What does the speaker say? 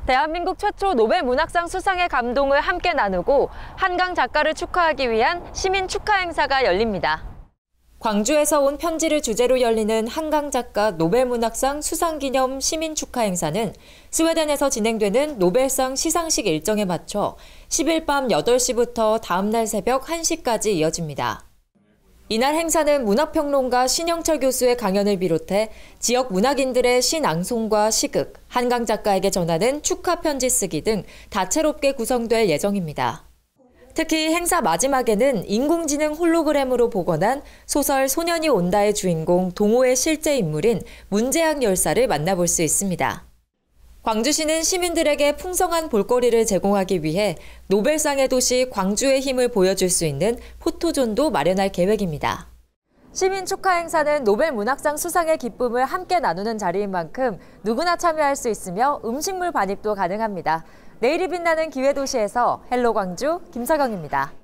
대한민국 최초 노벨 문학상 수상의 감동을 함께 나누고 한강 작가를 축하하기 위한 시민 축하 행사가 열립니다. 광주에서 온 편지를 주제로 열리는 한강 작가 노벨 문학상 수상 기념 시민 축하 행사는 스웨덴에서 진행되는 노벨상 시상식 일정에 맞춰 10일 밤 8시부터 다음 날 새벽 1시까지 이어집니다. 이날 행사는 문학평론가 신영철 교수의 강연을 비롯해 지역 문학인들의 시낭송과 시극, 한강 작가에게 전하는 축하 편지 쓰기 등 다채롭게 구성될 예정입니다. 특히 행사 마지막에는 인공지능 홀로그램으로 복원한 소설 소년이 온다의 주인공 동호의 실제 인물인 문재학 열사를 만나볼 수 있습니다. 광주시는 시민들에게 풍성한 볼거리를 제공하기 위해 노벨상의 도시 광주의 힘을 보여줄 수 있는 포토존도 마련할 계획입니다. 시민 축하 행사는 노벨 문학상 수상의 기쁨을 함께 나누는 자리인 만큼 누구나 참여할 수 있으며 음식물 반입도 가능합니다. 내일이 빛나는 기회도시에서 헬로 광주 김서경입니다.